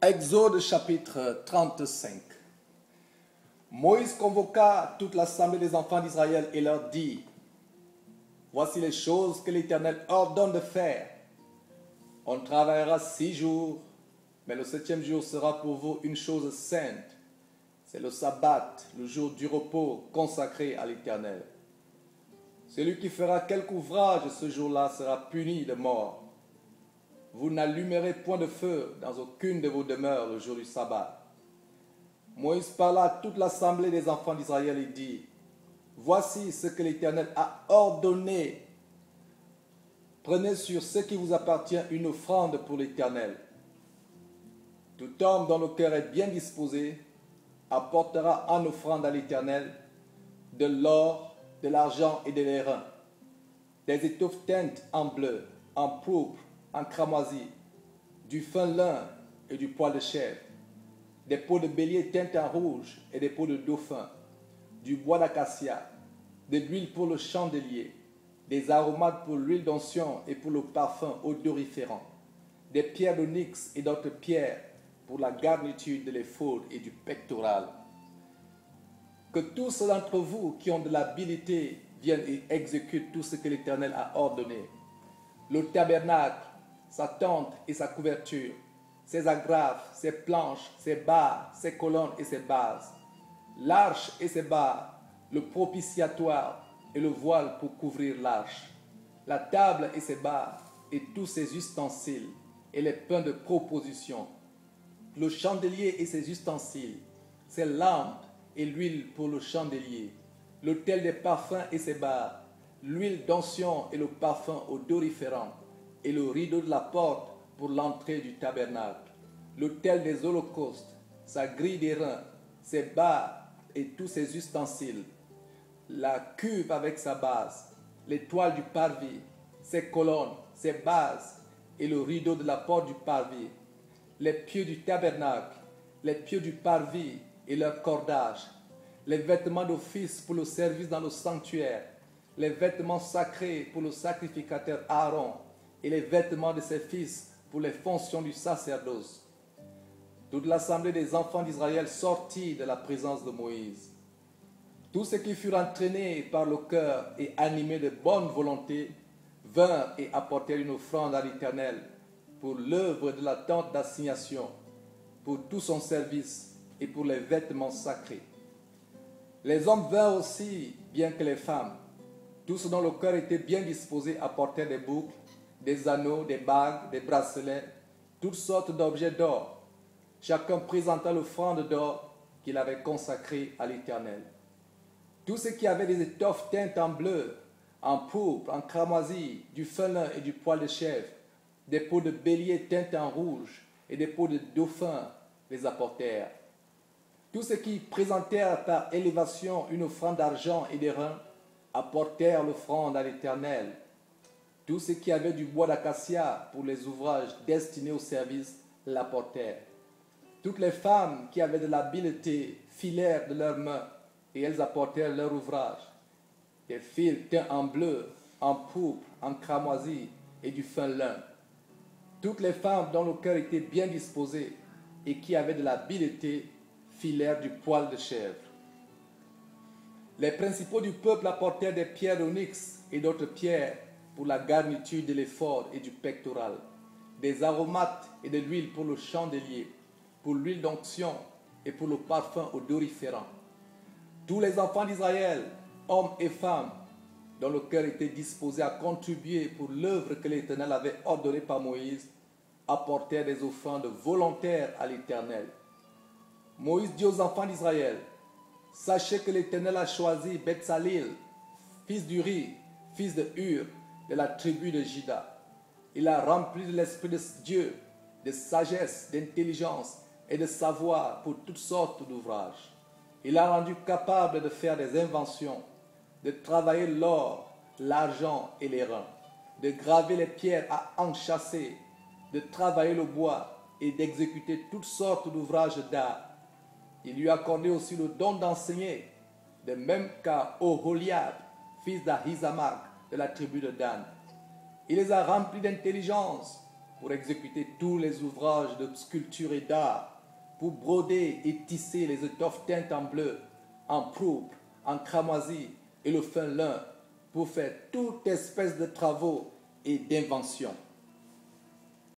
Exode chapitre 35. Moïse convoqua toute l'assemblée des enfants d'Israël et leur dit: Voici les choses que l'Éternel ordonne de faire. On travaillera 6 jours, mais le 7e jour sera pour vous une chose sainte. C'est le sabbat, le jour du repos consacré à l'Éternel. Celui qui fera quelque ouvrage ce jour-là sera puni de mort. Vous n'allumerez point de feu dans aucune de vos demeures le jour du sabbat. Moïse parla à toute l'assemblée des enfants d'Israël et dit: Voici ce que l'Éternel a ordonné. Prenez sur ce qui vous appartient une offrande pour l'Éternel. Tout homme dont le cœur est bien disposé apportera en offrande à l'Éternel de l'or, de l'argent et de l'airain, des étoffes teintes en bleu, en pourpre, en cramoisi, du fin lin et du poil de chèvre, des peaux de bélier teintes en rouge et des peaux de dauphin, du bois d'acacia, de l'huile pour le chandelier, des aromates pour l'huile d'onction et pour le parfum odoriférant, des pierres d'onyx et d'autres pierres pour la garniture de l'éphod et du pectoral. Que tous d'entre vous qui ont de l'habileté viennent et exécutent tout ce que l'Éternel a ordonné. Le tabernacle, sa tente et sa couverture, ses agrafes, ses planches, ses barres, ses colonnes et ses bases, l'arche et ses barres, le propitiatoire et le voile pour couvrir l'arche, la table et ses barres et tous ses ustensiles et les pains de proposition, le chandelier et ses ustensiles, ses lampes et l'huile pour le chandelier, l'autel des parfums et ses barres, l'huile d'onction et le parfum odoriférant, et le rideau de la porte pour l'entrée du tabernacle, l'autel des holocaustes, sa grille d'airain, ses barres et tous ses ustensiles, la cuve avec sa base, l'étoile du parvis, ses colonnes, ses bases et le rideau de la porte du parvis, les pieux du tabernacle, les pieux du parvis et leur cordage, les vêtements d'office pour le service dans le sanctuaire, les vêtements sacrés pour le sacrificateur Aaron et les vêtements de ses fils pour les fonctions du sacerdoce. Toute l'assemblée des enfants d'Israël sortit de la présence de Moïse. Tous ceux qui furent entraînés par le cœur et animés de bonne volonté vinrent et apportèrent une offrande à l'Éternel pour l'œuvre de la tente d'assignation, pour tout son service et pour les vêtements sacrés. Les hommes vinrent aussi, bien que les femmes. Tous dont le cœur était bien disposé apportèrent des boucles, des anneaux, des bagues, des bracelets, toutes sortes d'objets d'or. Chacun présenta l'offrande d'or qu'il avait consacrée à l'Éternel. Tous ceux qui avaient des étoffes teintes en bleu, en pourpre, en cramoisi, du fin lin et du poil de chèvre, des peaux de bélier teintes en rouge et des peaux de dauphin les apportèrent. Tous ceux qui présentèrent par élévation une offrande d'argent et d'airain apportèrent l'offrande à l'Éternel. Tous ceux qui avaient du bois d'acacia pour les ouvrages destinés au service l'apportèrent. Toutes les femmes qui avaient de l'habileté filèrent de leurs mains et elles apportèrent leur ouvrage. Des fils teints en bleu, en pourpre, en cramoisi et du fin lin. Toutes les femmes dont le cœur était bien disposé et qui avaient de l'habileté filèrent du poil de chèvre. Les principaux du peuple apportèrent des pierres d'onyx et d'autres pierres pour la garniture de l'éphod et du pectoral, des aromates et de l'huile pour le chandelier, pour l'huile d'onction et pour le parfum odoriférant. Tous les enfants d'Israël, hommes et femmes, dont le cœur était disposé à contribuer pour l'œuvre que l'Éternel avait ordonnée par Moïse, apportèrent des offrandes volontaires à l'Éternel. Moïse dit aux enfants d'Israël: Sachez que l'Éternel a choisi Betsalil, fils d'Uri, fils de Hur, de la tribu de Juda. Il a rempli de l'Esprit de Dieu, de sagesse, d'intelligence et de savoir pour toutes sortes d'ouvrages. Il l'a rendu capable de faire des inventions, de travailler l'or, l'argent et l'airain, de graver les pierres à enchâsser, de travailler le bois et d'exécuter toutes sortes d'ouvrages d'art. Il lui a accordé aussi le don d'enseigner, de même qu'à Oholiab, fils d'Ahisamach, de la tribu de Dan. Il les a remplis d'intelligence pour exécuter tous les ouvrages de sculpture et d'art, pour broder et tisser les étoffes teintes en bleu, en pourpre, en cramoisi et le fin lin, pour faire toute espèce de travaux et d'inventions.